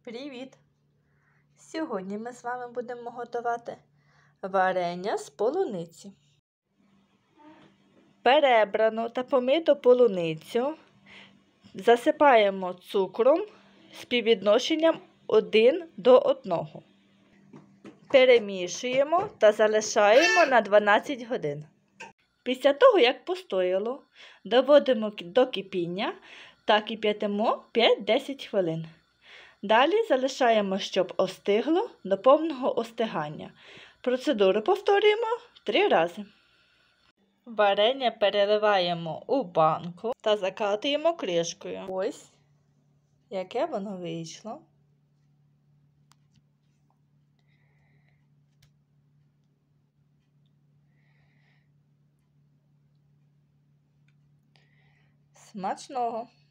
Привіт! Сьогодні ми з вами будемо готувати варення з полуниці. Перебрану та помиту полуницю засипаємо цукром співвідношенням 1 до 1. Перемішуємо та залишаємо на 12 годин. Після того, як постояло, доводимо до кипіння та кип'ятимо 5-10 хвилин. Далі залишаємо, щоб остигло до повного остигання. Процедуру повторюємо 3 рази. Варення переливаємо у банку та закатуємо кришкою. Ось, яке воно вийшло. Смачного!